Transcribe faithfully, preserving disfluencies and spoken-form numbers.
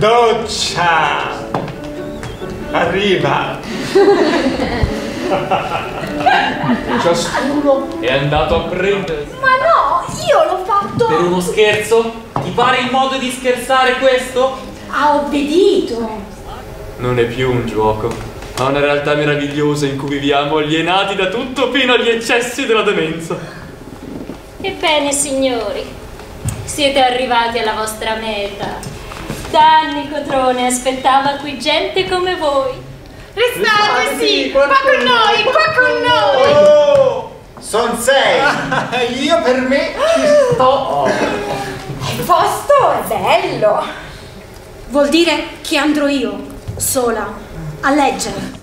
doccia! Arriva! Ciascuno è andato a prendere. Ma no, io l'ho fatto! Per uno scherzo? Ti pare il modo di scherzare questo? Ha obbedito! Non è più un gioco, ma una realtà meravigliosa in cui viviamo alienati da tutto fino agli eccessi della demenza. Ebbene, signori, siete arrivati alla vostra meta. Da anni Cotrone aspettava qui gente come voi. Restate, sì! Qua con noi, qua con noi! Oh! Son sei! Io per me ci sto! Il posto è bello! Vuol dire che andrò io, sola, a leggere.